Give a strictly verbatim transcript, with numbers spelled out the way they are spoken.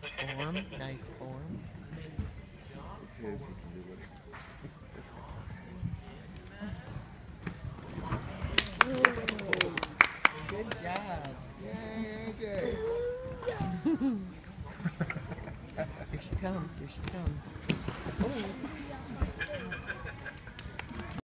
Nice form. Nice form. Let's see if she can do it. Good job. Yay, A J! Here she comes. Here she comes. Oh.